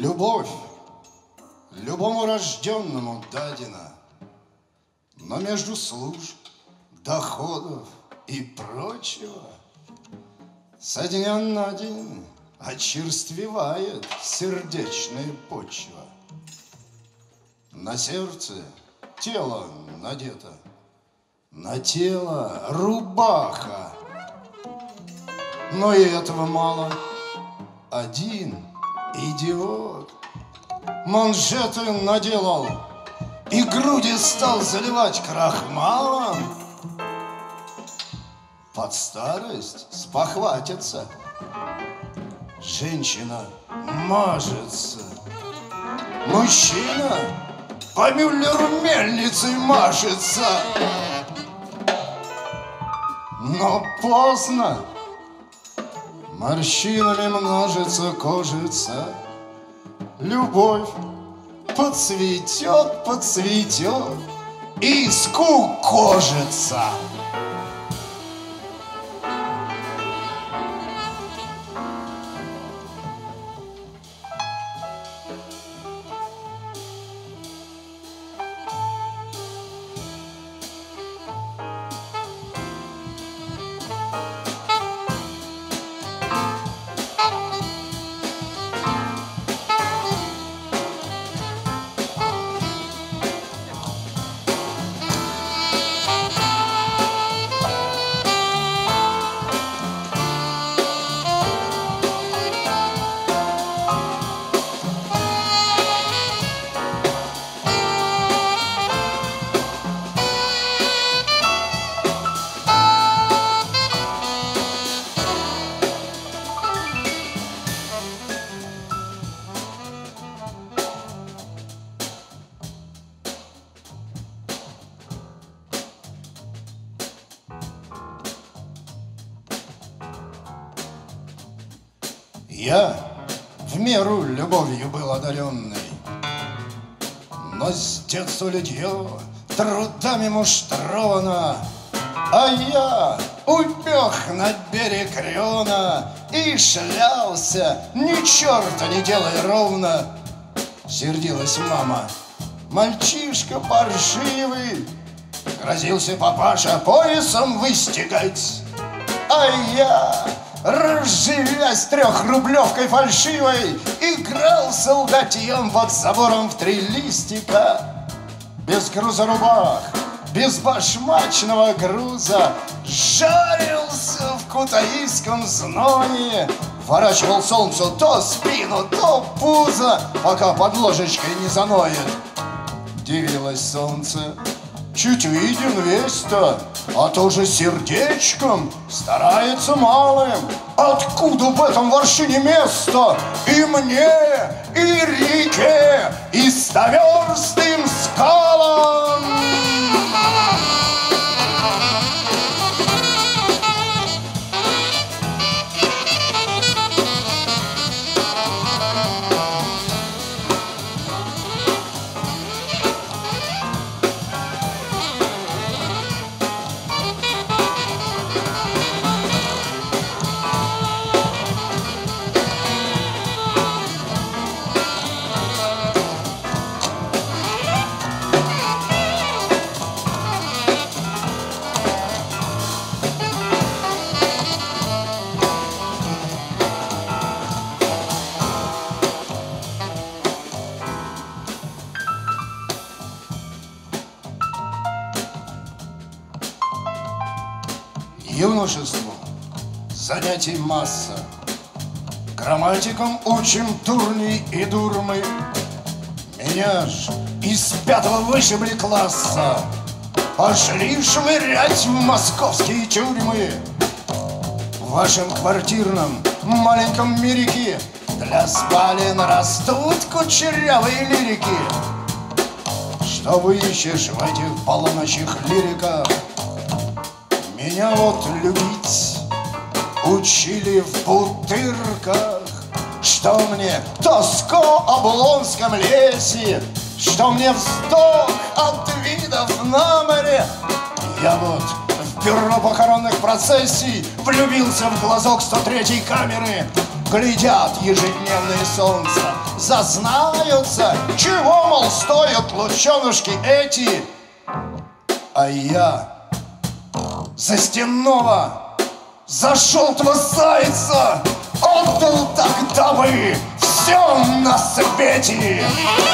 Любовь любому рожденному дадена, но между служб, доходов и прочего со дня на день очерствевает сердечная почва. На сердце тело надето, на тело рубаха, но и этого мало. Один идиот манжеты наделал и груди стал заливать крахмалом. Под старость спохватится, женщина мажется, мужчина по Мюллеру мельницей машется. Но поздно, морщинами множится кожица. Любовь подцветет, подцветет и скукожится. Я в меру любовью был одаренный, но с детства литье трудами муштровано, а я убег на берег Рена и шлялся, ни черта не делай ровно. Сердилась мама: мальчишка паршивый, грозился папаша поясом выстегать, а я, разживясь трехрублевкой фальшивой, играл солдатьем под забором в 3 листика. Без груза рубах, без башмачного груза жарился в кутаиском зное, ворачивал солнцу то спину, то пузо, пока под ложечкой не заноет. Дивилось солнце: чуть виден весь-то, а тоже сердечком старается малым. Откуда в этом воршине место и мне, и реке, и 100-верстым скалам? Юношеству занятий масса, грамматикам учим дурней и дурмы. Меня ж из 5-го вышибли класса, пошли швырять в московские тюрьмы. В вашем квартирном маленьком мирике для спален растут кучерявые лирики. Что вы ищешь в этих полуночных лириках? Меня вот любить учили в бутырках. Что мне тоска об Лонском лесе, что мне вздох от видов на море. Я вот в бюро похоронных процессий, влюбился в глазок 103-й камеры. Глядят ежедневное солнце, зазнаются, чего, мол, стоят лученушки эти. А я за стенного, за желтого зайца отдал тогда бы все на свете.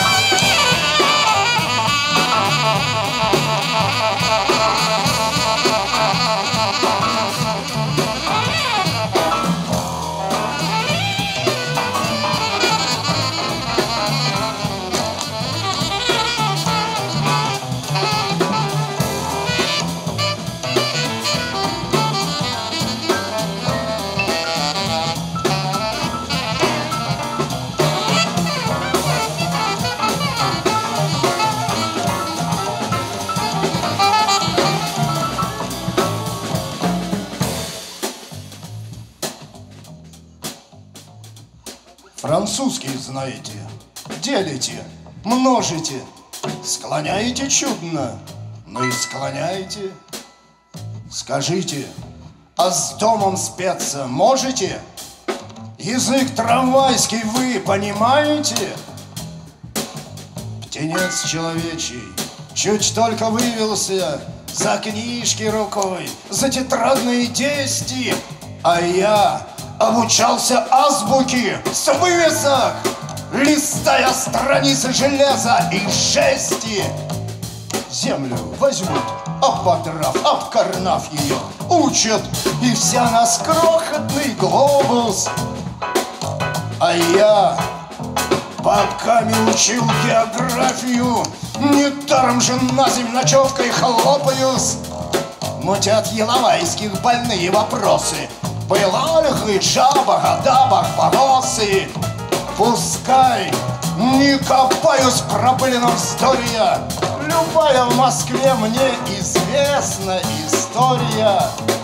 Французский знаете, делите, множите, склоняете чудно, но и склоняете. Скажите, а с домом спеться можете? Язык трамвайский вы понимаете? Птенец человечий чуть только вывелся, за книжки рукой, за тетрадные дести, а я обучался азбуке с вывесок, листая страницы железа и жести. Землю возьмут, обкорнав ее, учат, и вся нас крохотный глобус. А я, пока не учил географию, недаром же на земь ночевкой хлопаюсь. Мутят еловайских больные вопросы. Была ли хиджаба, гадаба, поносы? Пускай не копаюсь в пропыленном вздорья, любая в Москве мне известна история.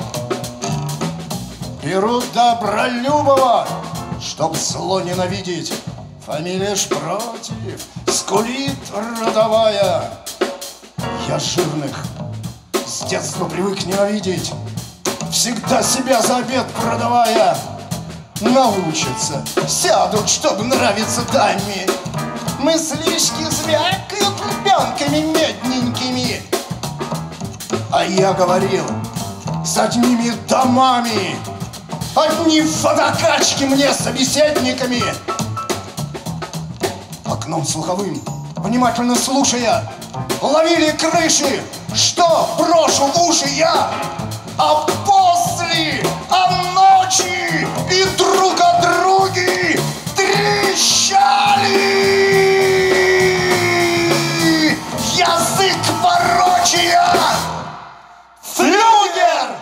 Берут Добролюбова, чтоб зло ненавидеть, фамилия ж против, скулит родовая. Я жирных с детства привык ненавидеть, всегда себя за обед продавая. Научатся, сядут, чтобы нравиться даме. Мыслишки звякают ребенками медненькими. А я говорил, с одними домами, одни водокачки мне собеседниками. Окном слуховым, внимательно слушая, ловили крыши, что брошу в уши я. А после, ночи и друг от други трещали. Язык порочия, флюгер.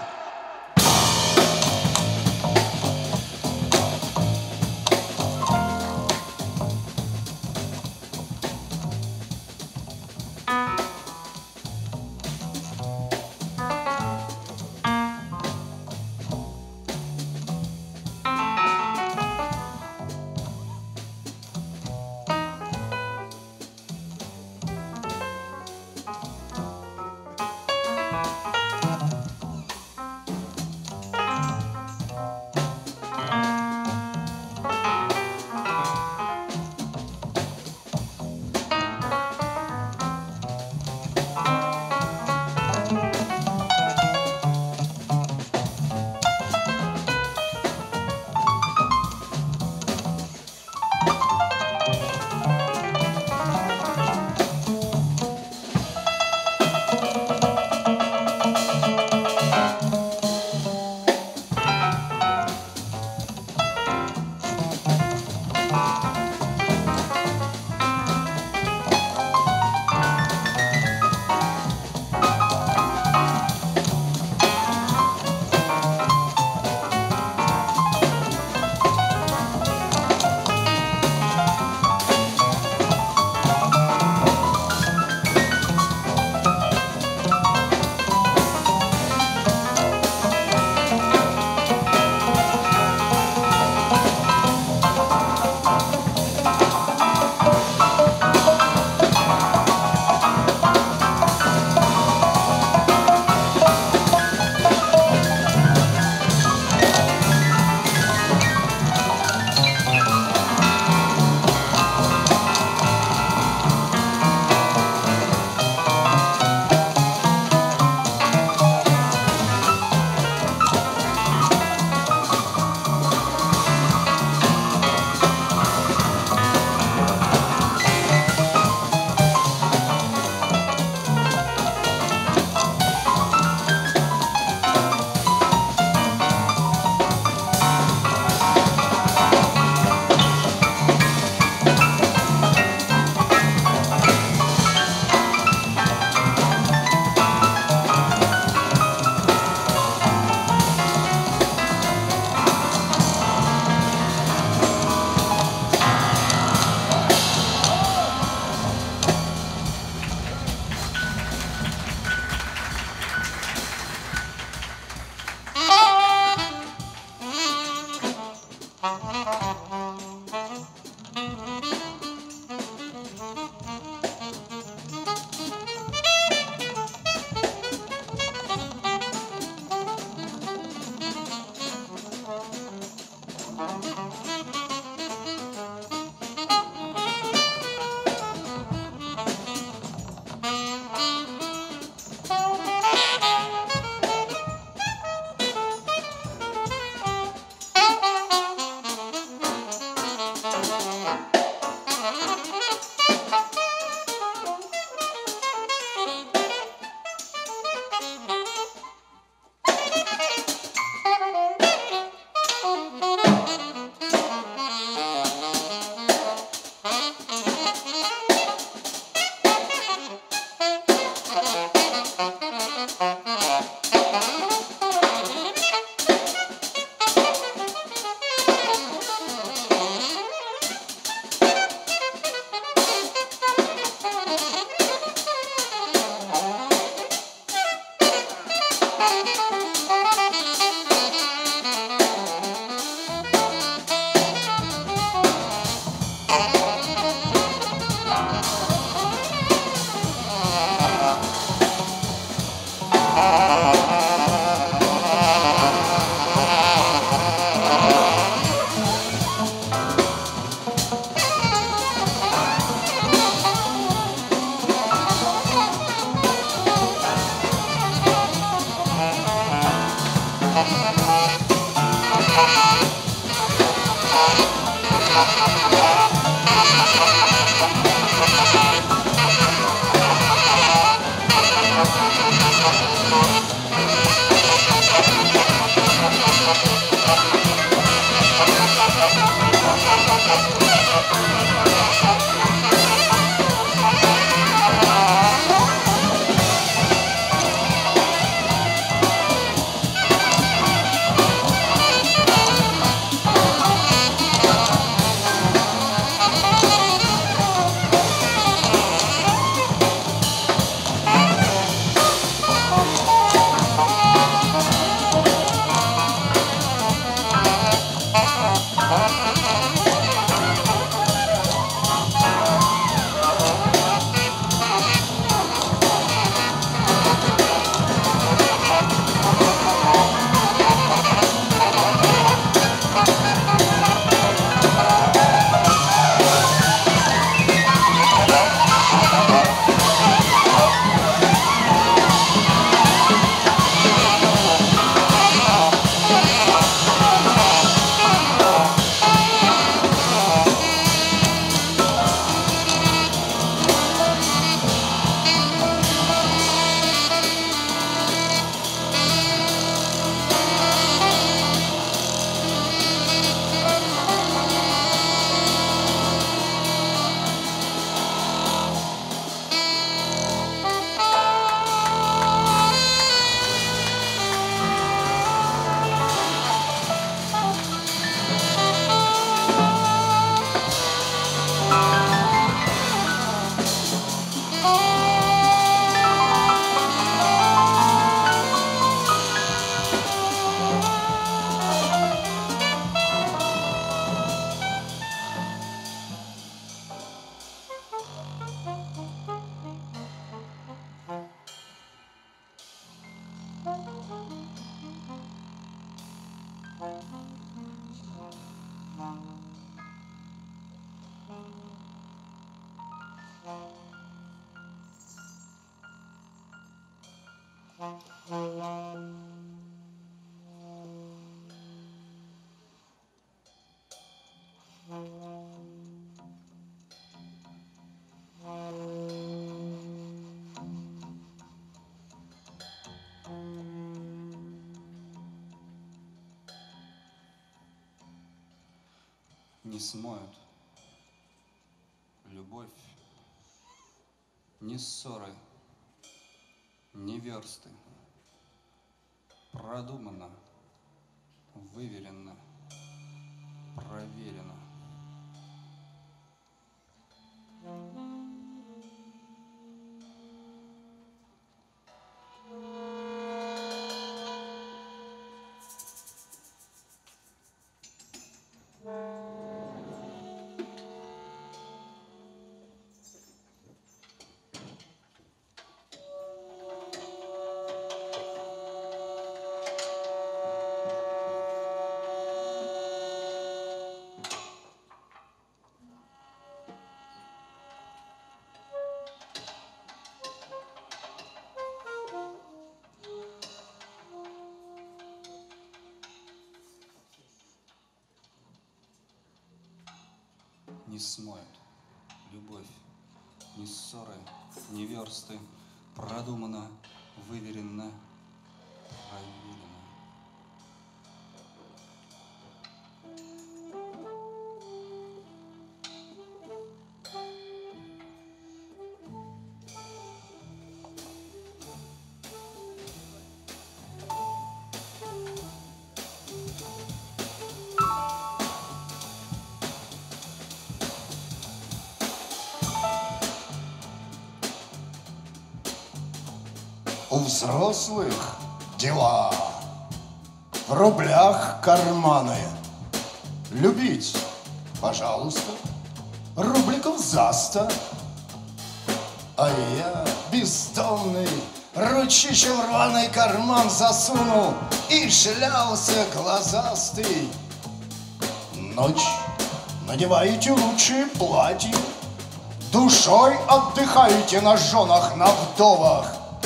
Не смоют любовь, ни ссоры, ни версты. Продумано, выверено, проверено. Не смоют любовь, ни ссоры, ни версты. Продумано, выверено, проверено. взрослых дела, в рублях карманы. Любить, пожалуйста, рубликов за 100. А я, бездомный, ручище в рваный карман засунул и шлялся глазастый. Ночь, надеваете лучшие платья, душой отдыхаете на женах, на вдовах.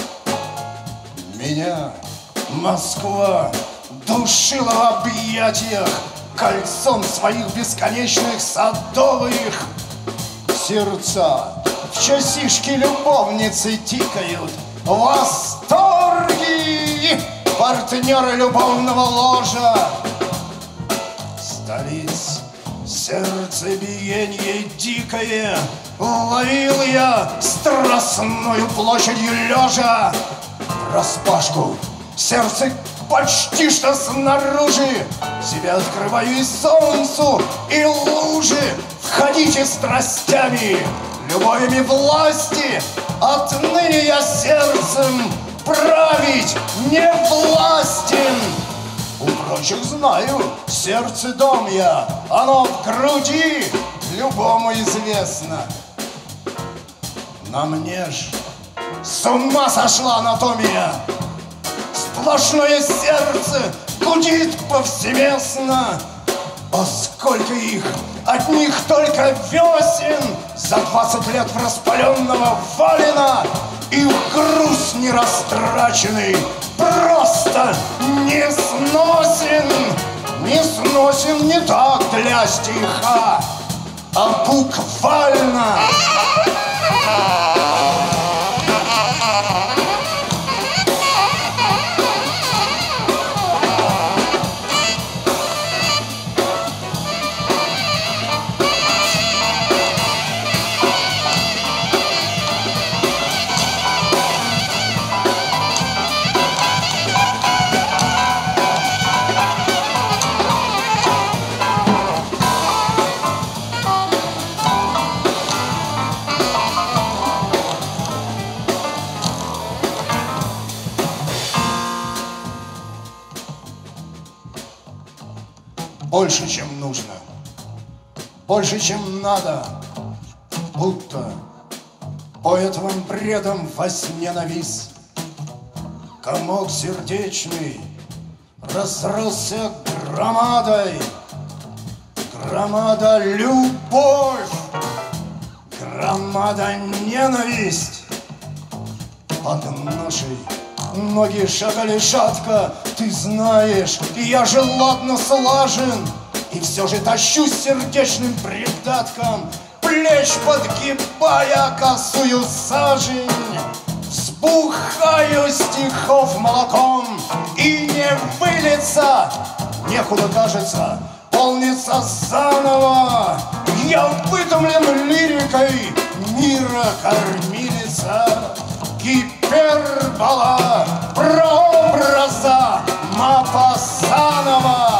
Меня Москва душила в объятиях кольцом своих бесконечных садовых. Сердца в часишке любовницы тикают, восторги партнеры любовного ложа. Столиц сердцебиенье дикое ловил я страстную площадью лежа. Распашку сердце почти что снаружи, себя открываю и солнцу, и лужи. Входите страстями, любовями власти, отныне я сердцем править не властен. У прочих знаю, сердце дом я, оно в груди любому известно. На мне ж с ума сошла анатомия, сплошное сердце гудит повсеместно. О, сколько их, от них только весен за 20 лет распаленного валена. Их груз нерастраченный просто не сносен. Не сносен не так для стиха, а буквально. Больше, чем нужно, больше, чем надо, будто поэт вам бредом во сне навис. Комок сердечный разросся громадой, громада любовь, громада ненависть. Под ношей ноги шагали шатко, ты знаешь, и я же ладно слажен, и все же тащусь сердечным придатком, плеч подгибая косую сажень. Взбухаю стихов молоком, и не вылиться некуда, кажется, полнится заново. Я вытомлен лирикой мира кормилица, гипербола прообраза Мапасанова.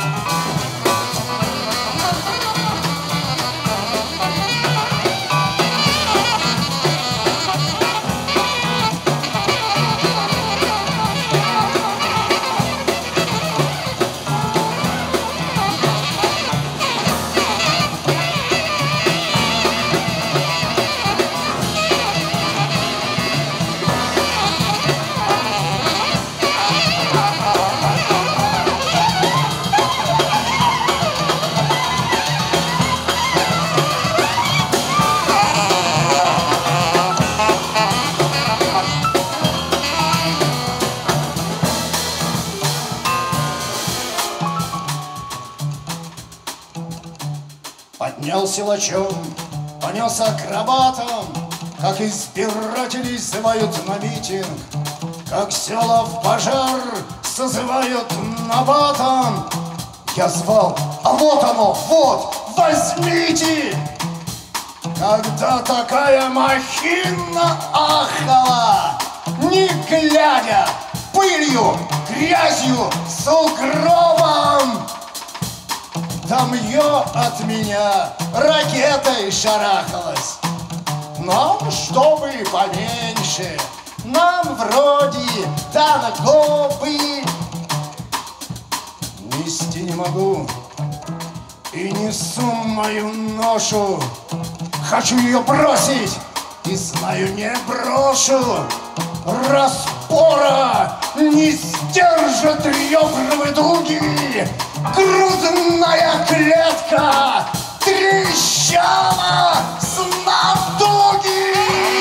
Поднял силачом, понес акробатом, как избиратели зывают на митинг, как села в пожар созывают набатом. Я звал, а вот оно, вот, возьмите! Когда такая махина ахала, не глядя, пылью, грязью, сугробом, там ее от меня ракетой шарахалась. Нам, чтобы поменьше, нам вроде танго быть. Нести не могу и несу мою ношу. Хочу ее бросить и знаю, не брошу. Распора не сдержат ребры дуги. Грудная клетка трещала с натуги.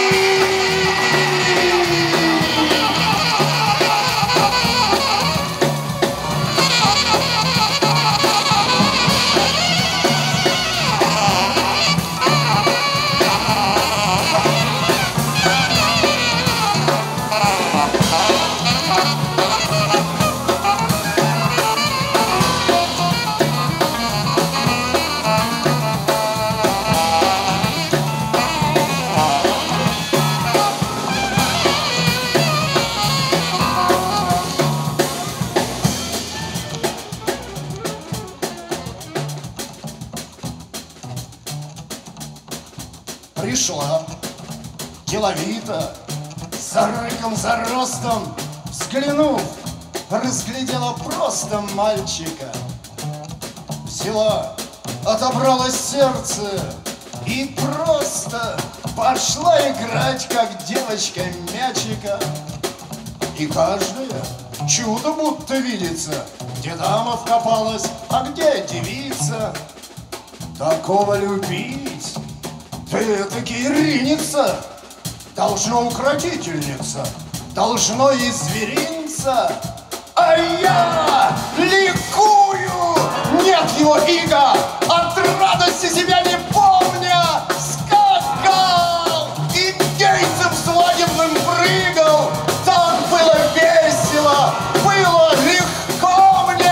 Пришла деловито, за рыком, за ростом, взглянув, разглядела просто мальчика. Взяла, отобрала сердце и просто пошла играть, как девочка, мячика. И каждая чудо будто видится, где дама вкопалась, а где девица. Такого любить ты-таки ринется, должно укротительница, должно и зверинца. А я ликую, нет его иго, от радости себя не помня, скакал, индейцем свадебным прыгал. Так было весело, было легко мне.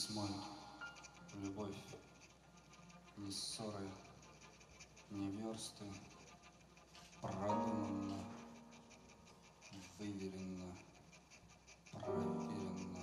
смоет любовь, ни ссоры, ни версты, продуманно, выверенно, проверенно.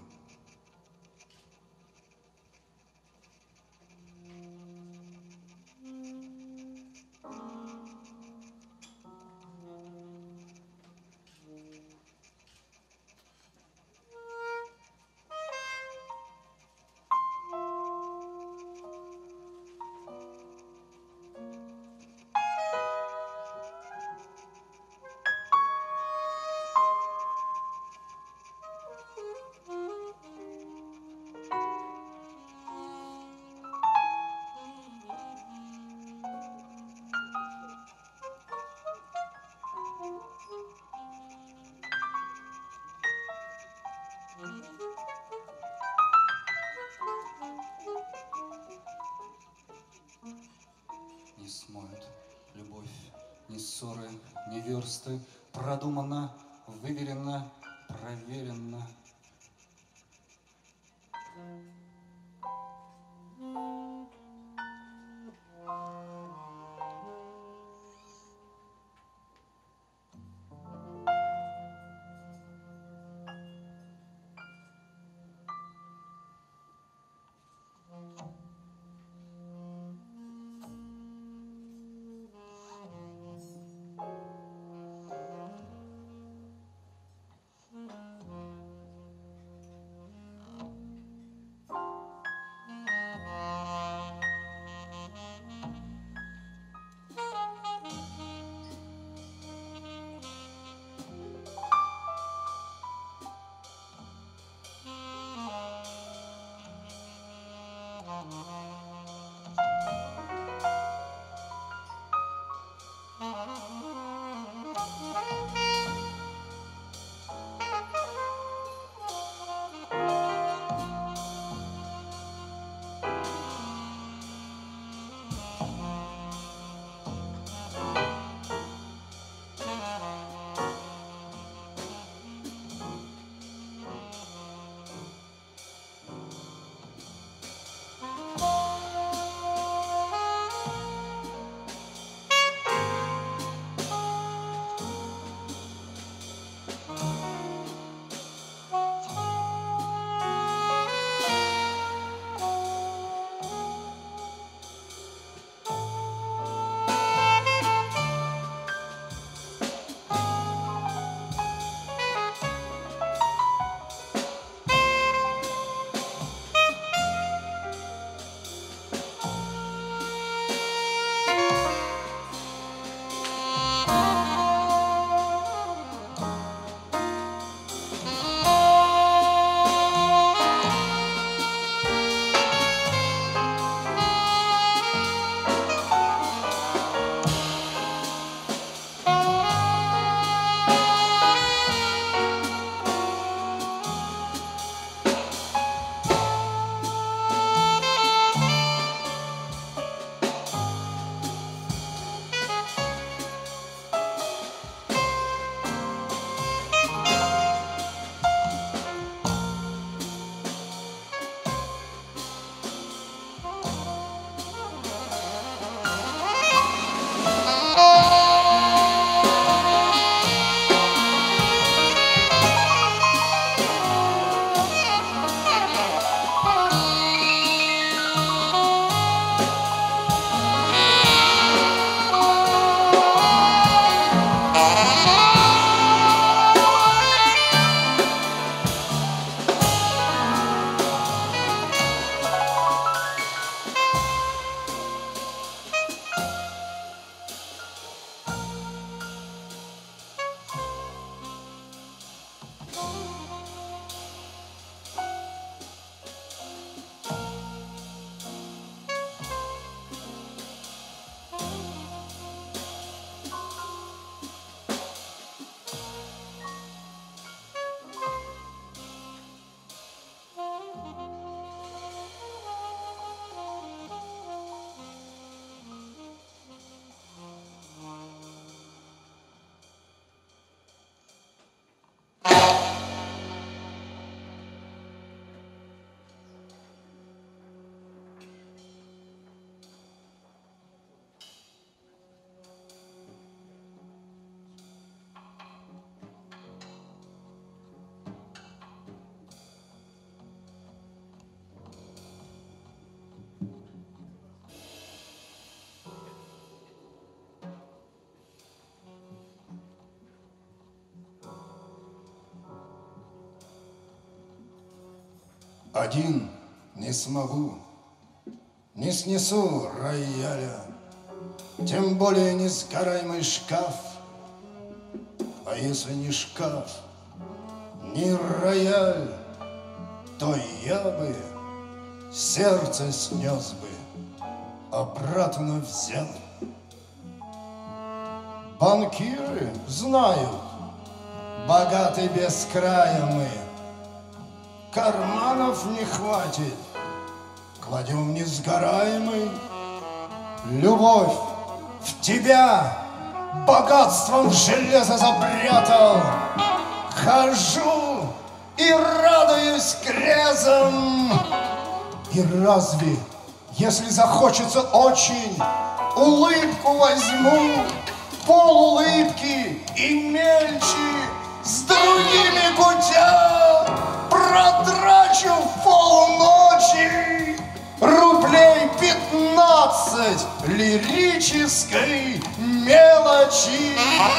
Не смоет любовь, ни ссоры, ни версты, продуманно, выверенно, проверенно. Один не смогу, не снесу рояля, тем более несгораемый шкаф. А если не шкаф, не рояль, то я бы сердце снес бы, обратно взял. Банкиры знают, богаты без края мы, карманов не хватит, кладем несгораемый. Любовь в тебя богатством в железо запрятал. Хожу и радуюсь грезам. И разве, если захочется очень, улыбку возьму, полулыбки и мельче, с другими кутя протрачу в полночи рублей 15 лирической мелочи.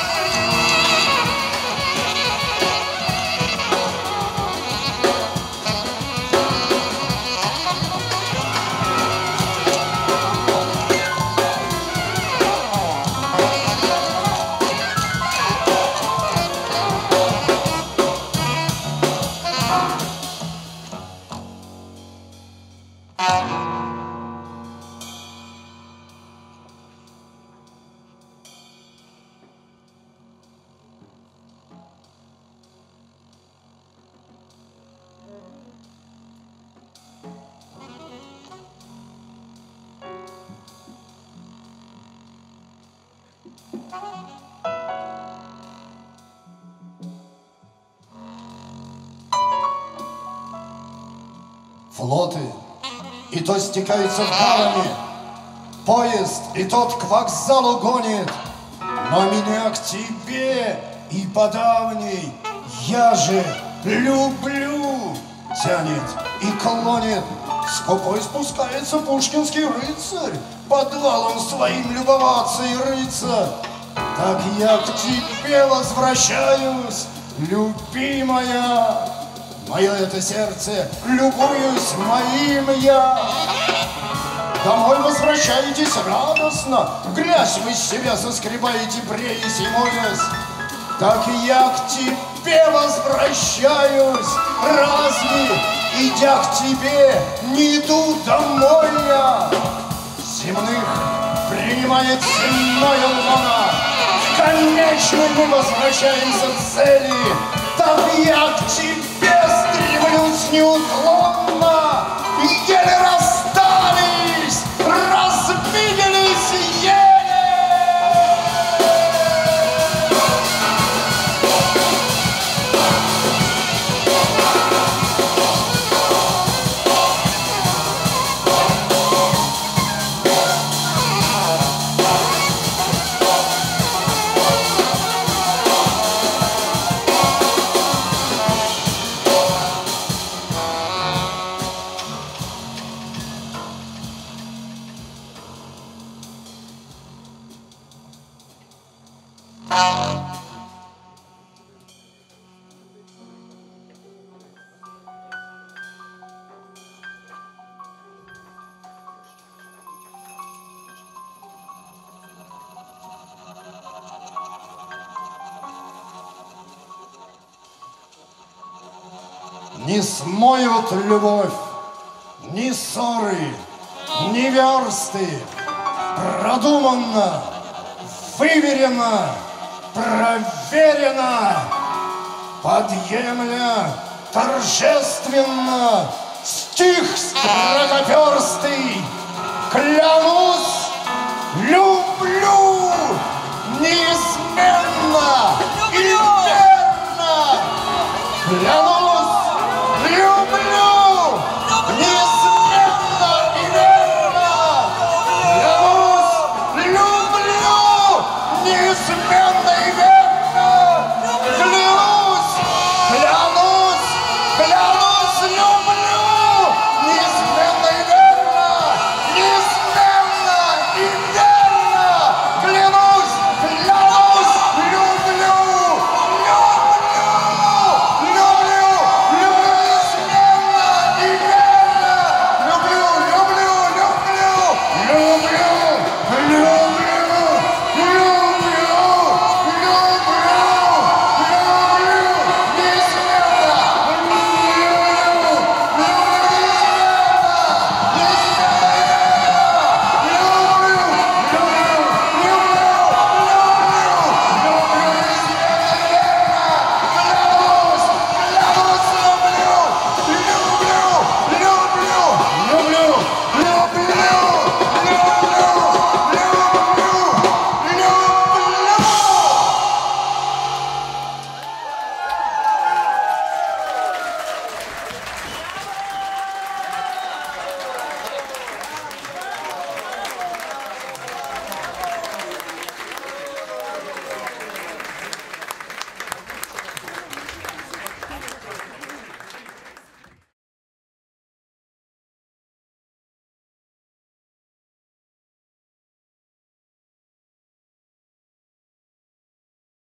Флоты и то стекаются в гавани, поезд и тот к вокзалу гонит, но меня к тебе и по давней я же люблю тянет и клонит. Скупой спускается пушкинский рыцарь, подвалом своим любоваться и рыться. Так я к тебе возвращаюсь, любимая. Мое это сердце, любуюсь моим я. Домой возвращаетесь радостно, грязь вы с себя соскребаете, бреясь и моясь. Так я к тебе возвращаюсь, разве, идя к тебе, не иду домой я? Земных принимает земная луна, в конечной мы возвращаемся к цели. Так я к тебе стремлюсь неуклонно, еле расстались, разбились еле. Не смоют любовь ни ссоры, ни версты. Продуманно, выверено, проверено, подъемля торжественно стих строкоперстый, клянусь